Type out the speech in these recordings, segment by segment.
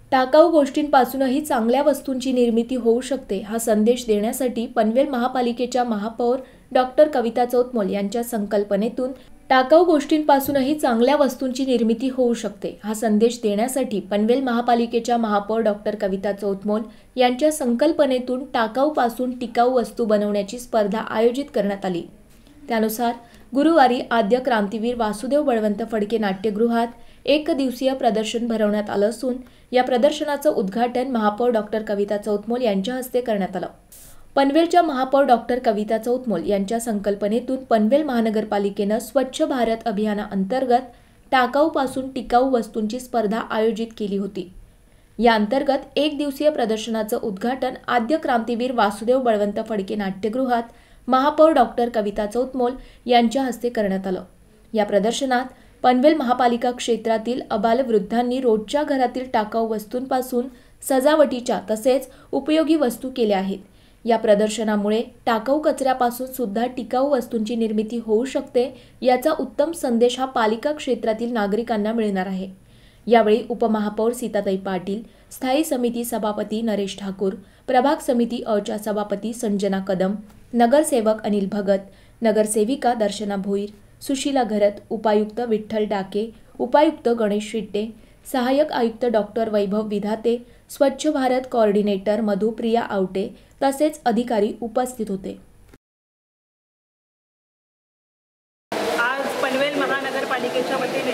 टाकाऊ गोष्टींपासूनही चांगल्या वस्तूंची निर्मिती होऊ शकते हा संदेश देण्यासाठी पनवेल महापालिकेच्या महापौर डॉक्टर कविता चौतमोल यांच्या संकल्पनेतून टाकाऊ गोष्टींपासूनही चांगल्या वस्तूंची निर्मिती होऊ शकते हा संदेश देण्यासाठी पनवेल महापालिकेच्या महापौर डॉक्टर कविता चौतमोल यांच्या संकल्पनेतून टाकाऊपासून टिकाऊ वस्तू बनवण्याची स्पर्धा आयोजित करण्यात आली। त्यानुसार गुरुवारी आद्य क्रांतीवीर वासुदेव बळवंत फडके नाट्यगृहात एक दिवसीय प्रदर्शन भरवण्यात आलं असून या प्रदर्शनाचं उद्घाटन महापौर डॉक्टर कविता चौतमोल यांच्या हस्ते करण्यात आलं। पनवेलच्या महापौर डॉक्टर कविता चौतमोल यांच्या संकल्पनेतून पनवेल महानगरपालिकेनं स्वच्छ भारत अभियानाअंतर्गत टाकाऊपासून टिकाऊ वस्तूंची स्पर्धा आयोजित केली होती। या अंतर्गत एक दिवसीय प्रदर्शनाचं उद्घाटन आद्य क्रांतीवीर वासुदेव बळवंत फडके नाट्यगृहात महापौर डॉक्टर कविता चौतमोल यांच्या हस्ते करण्यात आलं। या प्रदर्शनात पनवेल महापालिका क्षेत्रातील अबालवृद्धांनी रोजच्या घरातील टाकाऊ वस्तूंपासून सजावटीच्या तसेच उपयोगी वस्तू केल्या आहेत। या प्रदर्शनामुळे टाकाऊ कचऱ्यापासून सुद्धा टिकाऊ वस्तूंची निर्मिती होऊ शकते याचा उत्तम संदेश हा पालिका क्षेत्रातील नागरिकांना मिळणार आहे। यावेळी उपमहापौर सीताताई पाटील, स्थायी समिती सभापती नरेश ठाकूर, प्रभाग समिती अच्या सभापती संजना कदम, नगरसेवक अनिल भगत, नगरसेविका दर्शना भोईर, सुशीला घरत, उपायुक्त विठ्ठल डाके, उपायुक्त गणेश शिट्टे, सहाय्यक आयुक्त डॉक्टर वैभव विधाते, स्वच्छ भारत कोऑर्डिनेटर मधुप्रिया आवटे तसेच अधिकारी उपस्थित होते। आज पनवेल महानगरपालिकेच्या वतीने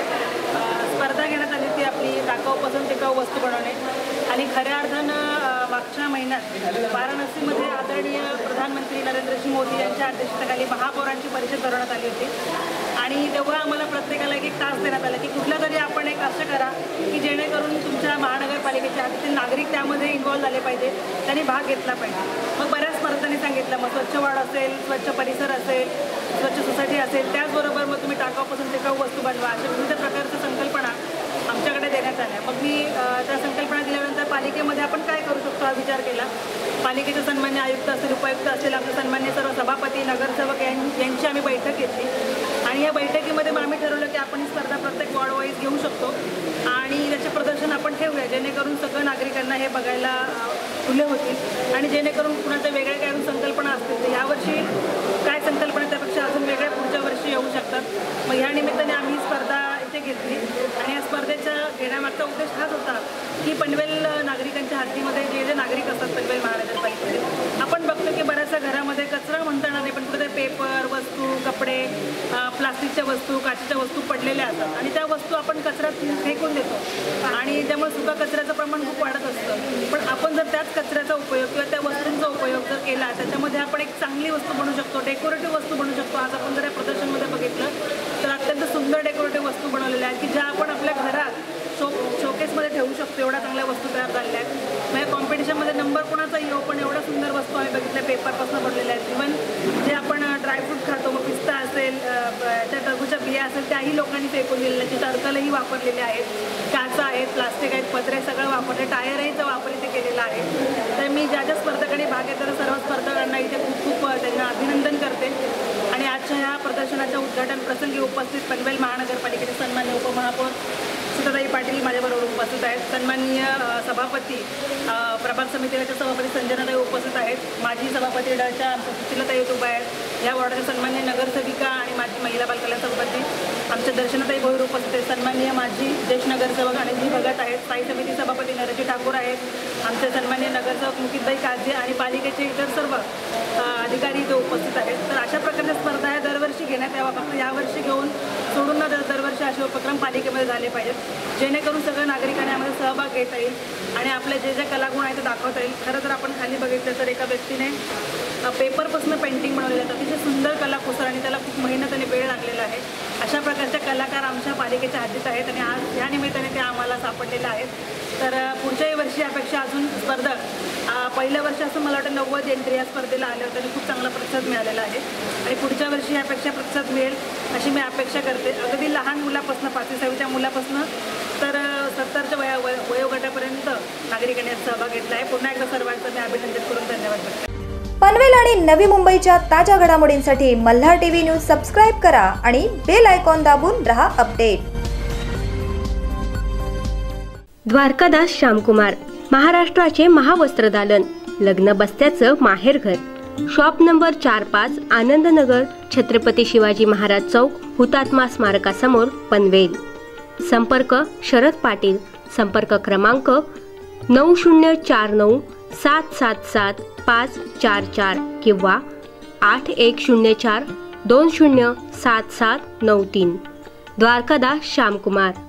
स्पर्धा घेण्यात आली ती आपली टाकाऊपासून टिकाऊ वस्तू बनवणे आणि खऱ्या अर्थानं मागच्या महिन्यात वाराणसीमध्ये आदरणीय प्रधानमंत्री नरेंद्रजी मोदी यांच्या अध्यक्षतेखाली महापौरांची परिषद भरवण्यात आली होती आणि तेव्हा आम्हाला प्रत्येकाला एक तास देण्यात आला की कुठलं तरी आपण एक असं करा की जेणेकरून तुमच्या महानगरपालिकेच्या हद्दीतील नागरिक त्यामध्ये इन्व्हॉल्व झाले पाहिजे, त्यांनी भाग घेतला पाहिजे। मग बऱ्याच स्पर्धांनी सांगितलं, मग स्वच्छ वाढ असेल, स्वच्छ परिसर असेल, स्वच्छ सोसायटी असेल, त्याचबरोबर मग तुम्ही टाकाऊपासून टिकाऊ वस्तू बनवा, अशा विविध प्रकारच्या संकल्पना आमच्याकडे देण्यात आल्या। मग मी त्या संकल्पना दिल्यानंतर पालिकेमध्ये आपण काय करू शकतो हा विचार केला। पालिकेचे सन्मान्य आयुक्त असतील, उपायुक्त असतील, आमचे सन्मान्य सर्व सभापती, नगरसेवक यांची आम्ही बैठक घेतली आणि या बैठकीमध्ये मग आम्ही ठरवलं की आपण ही स्पर्धा प्रत्येक वॉर्ड वाईज घेऊ शकतो आणि त्याचे प्रदर्शन आपण ठेवूया जेणेकरून सगळं नागरिकांना हे बघायला खुले होतील आणि जेणेकरून कुणाच्या वेगळ्या काही संकल्पना असतील तर यावर्षी काय संकल्पना त्यापेक्षा अजून वेगळ्या पुढच्या वर्षी येऊ शकतात। मग ह्या निमित्ताने आम्ही स्पर्धा इथे घेतली आणि या स्पर्धेचा घेण्यामागचा उद्देश हाच होता की पनवेल नागरिकांच्या हद्दीमध्ये जे नागरिक असतात पनवेल महानगरपालिकेमध्ये आपण बघतो की बऱ्याचशा घरामध्ये कचरा म्हणता येणार नाही पण कुठे पेपर वस्तू, कपडे, प्लास्टिकच्या वस्तू, काचेच्या वस्तू पडलेल्या असतात आणि त्या वस्तू आपण कचऱ्यात फेकून देतो आणि त्यामुळे सुका कचऱ्याचं प्रमाण खूप वाढत असतं। पण आपण जर त्याच कचऱ्याचा उपयोग किंवा त्या वस्तूंचा उपयोग जर केला त्याच्यामध्ये आपण एक चांगली वस्तू बनवू शकतो, डेकोरेटिव्ह वस्तू बनवू शकतो। आज आपण जर या प्रदर्शनमध्ये बघितलं तर अत्यंत सुंदर डेकोरेटिव्ह वस्तू बनवलेल्या आहेत की ज्या आपण आपल्या घरात शोकेसमध्ये ठेवू शकतो, एवढ्या चांगल्या वस्तू तयार झालेल्या आहेत। म्हणजे कॉम्पिटिशनमध्ये नंबर कोणाचा येऊ पण एवढ्या सुंदर वस्तू आम्ही बघितल्या पेपरपासून बनलेल्या आहेत। इव्हन जे आपण ड्रायफ्रूट खातो, मग पिस्ता असेल, त्या टरबूजच्या बिया असेल त्याही लोकांनी फेकून दिलेल्या, त्याची टर्कलही वापरलेले आहेत, काचा आहेत, प्लास्टिक आहेत, पत्रे सगळं वापरले, टायरहीचा वापर इथे केलेला आहे। तर मी ज्या ज्या स्पर्धकांनी भाग घेतला सर्व स्पर्धकांना इथे खूप खूप त्यांना अभिनंदन करते आणि आजच्या ह्या प्रदर्शनाच्या उद्घाटन प्रसंगी उपस्थित पनवेल महानगरपालिकेचे सन्मान्य उपमहापौर सीताताई पाटील माझ्याबरोबर उपस्थित आहेत, सन्माननीय सभापती प्रभाग समितीच्या सभापती संजनाताई उपस्थित आहेत, माजी सभापती डच्या सुशीलाताई उभा आहेत, या वॉर्डाच्या सन्माननीय नगरसेविका आणि माजी महिला बालकल्याण सभापती आमच्या दर्शनाताई भोईर उपस्थित आहेत, सन्माननीय माजी ज्येष्ठ नगरसेवक अनिलजी भगत आहेत, स्थायी समिती सभापती नरेश ठाकूर आहेत, आमचे सन्माननीय नगरसेवक मुकितबाई काझी आणि पालिकेचे इतर सर्व अधिकारी इथे उपस्थित आहेत। तर अशा प्रकारच्या स्पर्धा या दरवर्षी घेण्यात यावा, फक्त यावर्षी घेऊन सोडून न दरवर्षी असे उपक्रम पालिकेमध्ये झाले पाहिजेत जेणेकरून सगळ्या नागरिकांना यामध्ये सहभाग घेता येईल आणि आपले जे जे कलागुण आहेत ते दाखवता येईल। खरं तर आपण खाली बघितलं तर एका व्यक्तीने पेपरपासून पेंटिंग बनवलेलं आहे, अतिशय सुंदर कलाकुसर आणि त्याला खूप मेहनत आणि वेळ लागलेला आहे। अशा प्रकारचे कलाकार आमच्या पालिकेच्या हद्दीत आहेत आणि आज या निमित्ताने ते आम्हाला सापडलेले आहेत। तर पुढच्याही वर्षी अपेक्षा अजून स्पर्धक पहिल्या वर्षी असं मला वाटतं 90 एंट्री या स्पर्धेला आले होते आणि खूप चांगला प्रतिसाद मिळालेला आहे आणि पुढच्या वर्षी यापेक्षा प्रतिसाद मिळेल अशी मी अपेक्षा करते। अगदी लहान मुलापासून 5वी-6वीच्या मुलापासून तर 70च्या वयोगटापर्यंत नागरिकांनी यात सहभाग घेतला आहे। पुन्हा एकदा सर्वांचं मी अभिनंदन करून धन्यवाद करते। पनवेल आणि नवी मुंबईच्या ताज्या घडामोडींसाठी मल्हार टीव्ही न्यूज सबस्क्राइब करा आणि बेल आयकॉन दाबून रहा अपडेट। द्वारकादास श्यामकुमार, महाराष्ट्राचे महावस्त्रदालन, लग्न बस्त्याचं माहेरघर, शॉप नंबर 45, आनंदनगर, छत्रपती शिवाजी महाराज चौक, हुतात्मा स्मारकासमोर, पनवेल. संपर्क शरद पाटील. संपर्क क्रमांक 9049777544 किंवा 8104207793. द्वारकादास श्यामकुमार.